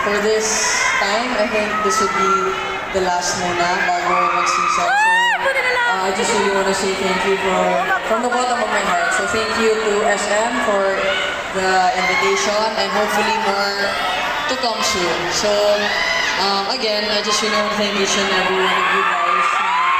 for this time, I think this would be the last muna bago mag-season. So, I just really want to say thank you from the bottom of my heart. So thank you to SM for the invitation and hopefully more to come soon. So, again, I just really want to thank each and every one of you guys.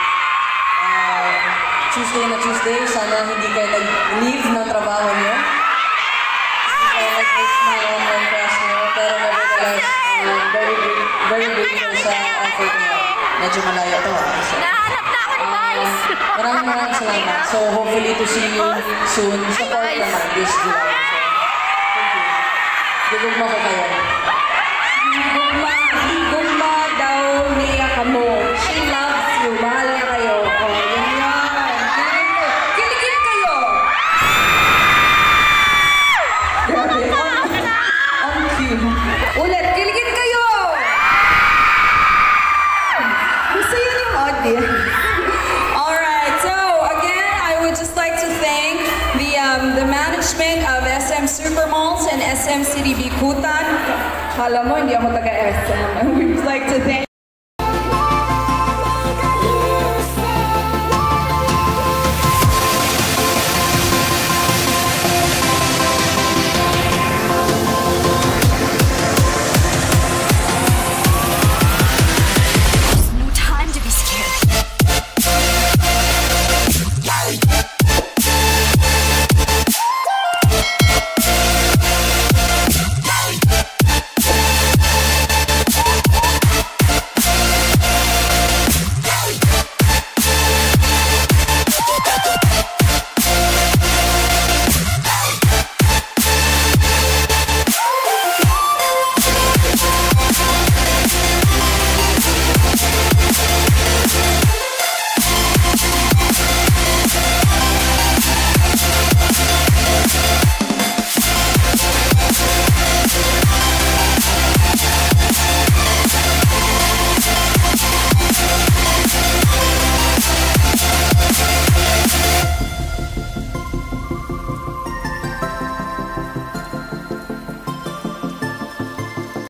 Tuesday na Tuesday, sana hindi kayo nag-leave ng trabaho niyo. Hindi kayo nag-miss ng online class niyo. Pero nevertheless, very grateful sa effort niyo. Medyo malayo to. Nahanap na ako ni Vice! Maraming salamat. So hopefully to see you soon. Support naman this July. So, thank you. Gugugma ko kayo. Gugma daw niya ka mo. She loves you. Mahal niya kayo. Oh, yan yan. Kiligin kayo. Grabe. On cue. Ulit, kiligin kayo. Gusto yun yung audience. Alright, so again, I would just like to thank the management of SM Supermalls and SM City Bicutan. Kala mo, hindi ako taga-SM. I would like to thank